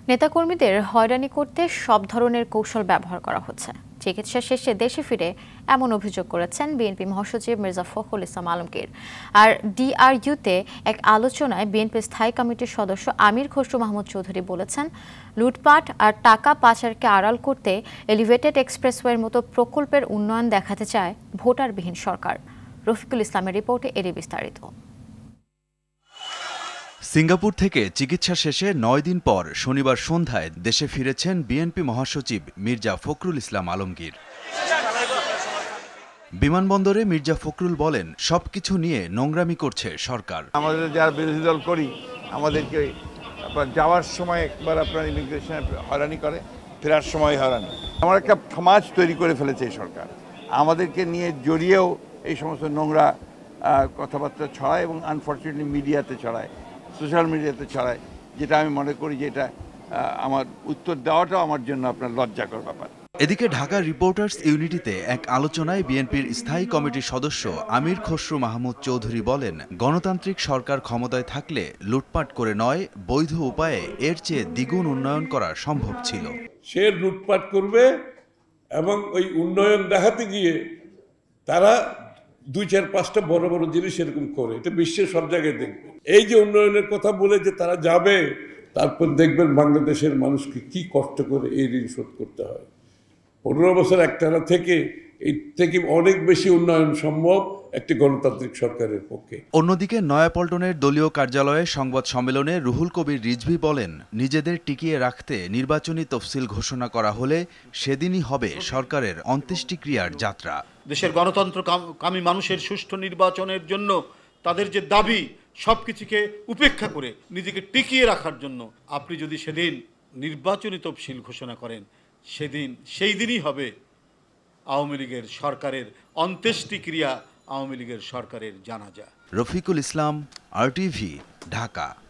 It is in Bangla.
নেতাকর্মীদের হয়রানি করতে সব ধরনের কৌশল ব্যবহার করা হচ্ছে। চিকিৎসা শেষে দেশে ফিরে এমন অভিযোগ করেছেন বিএনপি মহাসচিব মির্জা ফখরুল ইসলাম আলমগীর। আর ডিআরইউতে এক আলোচনায় বিএনপি স্থায়ী কমিটির সদস্য আমির খসরু মাহমুদ চৌধুরী বলেছেন, লুটপাট আর টাকা পাচারকে আড়াল করতে এলিভেটেড এক্সপ্রেসওয়ের মতো প্রকল্পের উন্নয়ন দেখাতে চায় ভোটারবিহীন সরকার। রফিকুল ইসলামের রিপোর্টে এরই বিস্তারিত। সিঙ্গাপুর থেকে চিকিৎসা শেষে ৯ দিন পর শনিবার সন্ধ্যায় দেশে ফিরেছেন বিএনপি মহাসচিব মির্জা ফখরুল ইসলাম আলমগীর। বিমানবন্দরে মির্জা ফখরুল বলেন, সবকিছু নিয়ে নোংরামি করছে সরকার। আমাদের যারা বিরোধী দল করি, আমাদেরকে যাওয়ার সময় একবার আপনার ইমিগ্রেশনে হয়রানি করে, ফেরার সময় হয়রানি। আমার একটা সমাজ তৈরি করে ফেলেছে এই সরকার। আমাদেরকে নিয়ে জড়িয়েও এই সমস্ত নোংরা কথাবার্তা ছড়ায় এবং আনফর্চুনেটলি মিডিয়াতে ছড়ায়, সোশ্যাল মিডিয়াতে ছড়ায়, যেটা আমি মনে করি যে এটা আমার উত্তর দেওয়াটাও আমার জন্য আপনার লজ্জাকর ব্যাপার। এদিকে ঢাকা রিপোর্টার্স ইউনিটিতে এক আলোচনায় বিএনপির স্থায়ী কমিটির সদস্য আমির খসরু মাহমুদ চৌধুরী বলেন, গণতান্ত্রিক সরকার ক্ষমতায় থাকলে লুটপাট করে নয়, বৈধ উপায়ে এর চেয়ে দ্বিগুণ উন্নয়ন করা সম্ভব ছিল। সে লুটপাট করবে এবং ওই উন্নয়ন দেখাতে গিয়ে তারা ২-৪-৫টা বড় বড় জিনিস এরকম করে, এটা বিশ্বের সব জায়গায় দেখবে। এই যে উন্নয়নের কথা বলে যে তারা যাবে, তারপর দেখবেন বাংলাদেশের মানুষকে কি কষ্ট করে এই ঋণ শোধ করতে হয়। ১৫ বছর একটানা থেকে এর থেকে অনেক বেশি উন্নয়ন সম্ভব একটি গণতান্ত্রিক সরকারের পক্ষে। অন্যদিকে নয়াপল্টনের দলীয় কার্যালয়ে সংবাদ সম্মেলনে রুহুল কবির রিজভী বলেন, নিজেদের টিকিয়ে রাখতে নির্বাচনী তফসিল ঘোষণা করা হলে সেদিনই হবে সরকারের অন্ত্যেষ্টিক্রিয়ার যাত্রা। দেশের গণতন্ত্রকামী মানুষের সুষ্ঠু নির্বাচনের জন্য তাদের যে দাবি, সবকিছুকে উপেক্ষা করে নিজেকে টিকিয়ে রাখার জন্য আপনি যদি সেদিন নির্বাচনী তফসিল ঘোষণা করেন, সেই দিনই হবে আওয়ামী লীগের সরকারের অন্ত্যেষ্টিক্রিয়া, আওয়ামী লীগের সরকারের জানাজা। রফিকুল ইসলাম, RTV, ঢাকা।